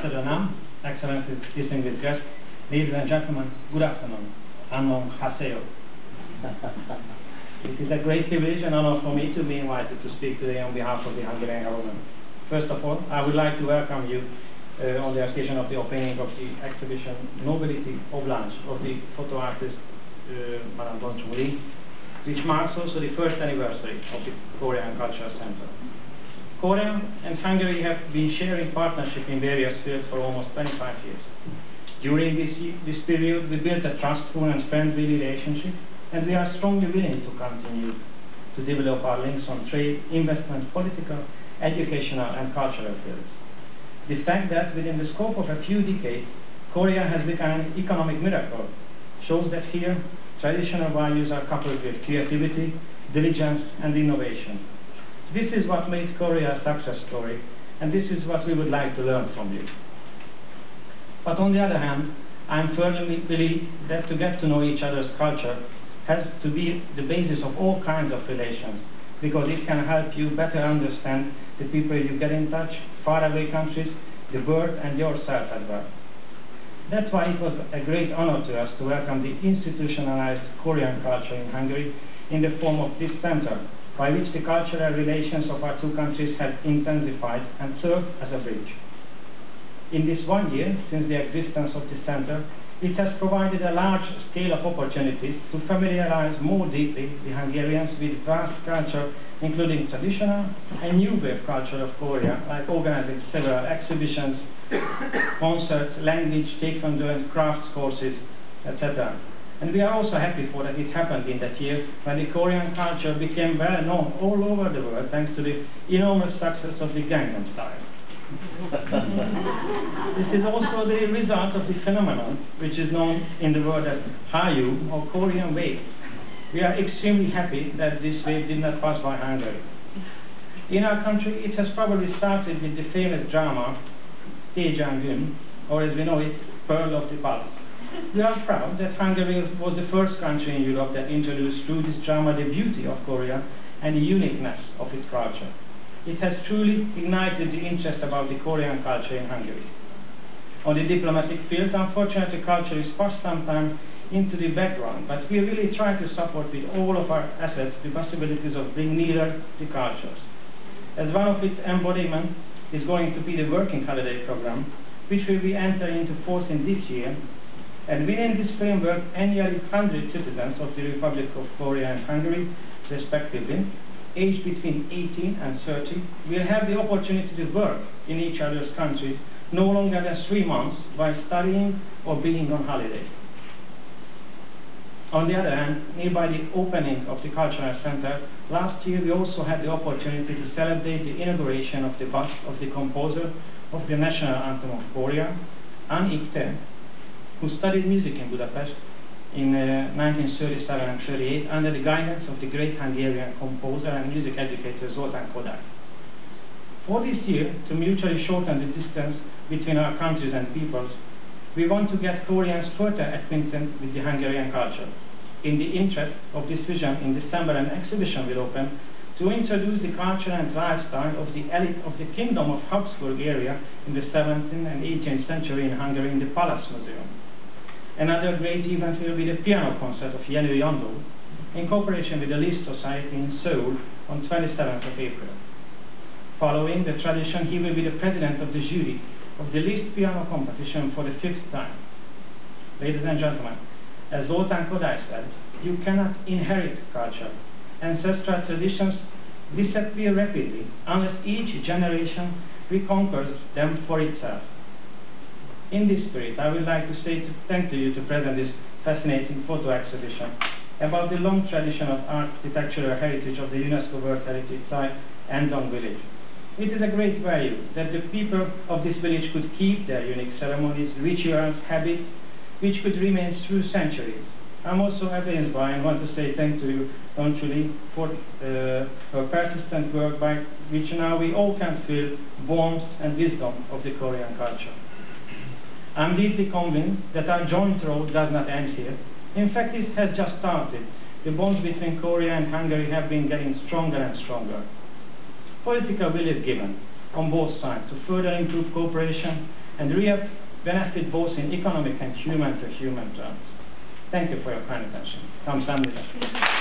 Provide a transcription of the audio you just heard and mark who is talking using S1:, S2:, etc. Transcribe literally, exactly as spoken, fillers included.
S1: Saranam, Excellencies, distinguished guests, ladies and gentlemen, good afternoon. Annyeong haseyo. It is a great privilege and honor for me to be invited to speak today on behalf of the Hungarian government. First of all, I would like to welcome you uh, on the occasion of the opening of the exhibition Nobility Oblanche of the photo artist uh, Madame Donchung Lee, which marks also the first anniversary of the Korean Cultural Center. Korea and Hungary have been sharing partnership in various fields for almost twenty-five years. During this, this period, we built a trustful and friendly relationship, and we are strongly willing to continue to develop our links on trade, investment, political, educational, and cultural fields. The fact that within the scope of a few decades, Korea has become an economic miracle shows that here, traditional values are coupled with creativity, diligence, and innovation. This is what makes Korea a success story, and this is what we would like to learn from you. But on the other hand, I firmly believe that to get to know each other's culture has to be the basis of all kinds of relations, because it can help you better understand the people you get in touch, faraway countries, the world, and yourself as well. That's why it was a great honor to us to welcome the institutionalized Korean culture in Hungary in the form of this center, by which the cultural relations of our two countries have intensified and served as a bridge. In this one year, since the existence of the center, it has provided a large scale of opportunities to familiarize more deeply the Hungarians with vast culture, including traditional and new wave culture of Korea, like organizing several exhibitions, concerts, language, taekwondo and crafts courses, et cetera. And we are also happy for that it happened in that year when the Korean culture became well known all over the world thanks to the enormous success of the Gangnam Style. This is also the result of the phenomenon which is known in the world as Hallyu or Korean wave. We are extremely happy that this wave did not pass by Hungary. In our country, it has probably started with the famous drama Daejangun, or as we know it, Pearl of the Palace. We are proud that Hungary was the first country in Europe that introduced through this drama the beauty of Korea and the uniqueness of its culture. It has truly ignited the interest about the Korean culture in Hungary. On the diplomatic field, unfortunately, culture is for some time into the background, but we really try to support with all of our assets the possibilities of bringing nearer the cultures. As one of its embodiments is going to be the working holiday program, which will be entering into force in this year. And within this framework, annually one hundred citizens of the Republic of Korea and Hungary, respectively, aged between eighteen and thirty, will have the opportunity to work in each other's countries no longer than three months while studying or being on holiday. On the other hand, nearby the opening of the Cultural Center, last year we also had the opportunity to celebrate the inauguration of the bust of the composer of the national anthem of Korea, An Ik-tae, who studied music in Budapest in uh, nineteen thirty-seven and thirty-eight under the guidance of the great Hungarian composer and music educator Zoltán Kodály. For this year, to mutually shorten the distance between our countries and peoples, we want to get Koreans further acquainted with the Hungarian culture. In the interest of this vision, in December an exhibition will open to introduce the culture and lifestyle of the elite of the Kingdom of Habsburg area in the seventeenth and eighteenth century in Hungary in the Palace Museum. Another great event will be the piano concert of Jenő Jandó in cooperation with the Liszt Society in Seoul on twenty-seventh of April. Following the tradition, he will be the president of the jury of the Liszt piano competition for the fifth time. Ladies and gentlemen, as Zoltán Kodály said, you cannot inherit culture. Ancestral traditions disappear rapidly unless each generation reconquers them for itself. In this spirit, I would like to say to thank to you to present this fascinating photo exhibition about the long tradition of architectural heritage of the UNESCO World Heritage Site, Andong Village. It is a great value that the people of this village could keep their unique ceremonies, rituals, habits, which could remain through centuries. I'm also amazed by and want to say thank to you, Donchung Lee, for uh, her persistent work by which now we all can feel warmth and wisdom of the Korean culture. I'm deeply convinced that our joint road does not end here. In fact, it has just started. The bonds between Korea and Hungary have been getting stronger and stronger. Political will is given. on both sides to further improve cooperation and real benefit both in economic and human-to-human terms. Thank you for your kind attention. Come stand with us.